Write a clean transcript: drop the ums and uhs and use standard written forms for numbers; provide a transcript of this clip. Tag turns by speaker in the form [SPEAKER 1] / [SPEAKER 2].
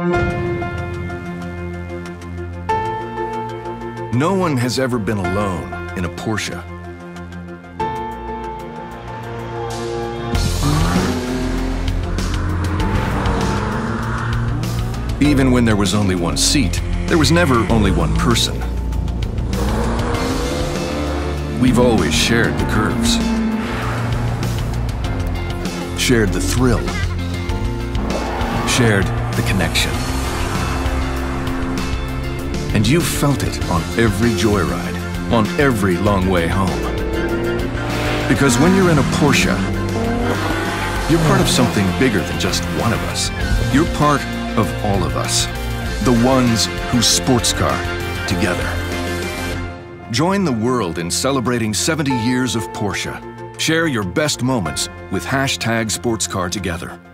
[SPEAKER 1] No one has ever been alone in a Porsche. Even when there was only one seat, there was never only one person. We've always shared the curves, shared the thrill, shared the connection. And you've felt it on every joyride, on every long way home. Because when you're in a Porsche, you're part of something bigger than just one of us. You're part of all of us, the ones who sports car together. Join the world in celebrating 70 years of Porsche. Share your best moments with #SportsCarTogether.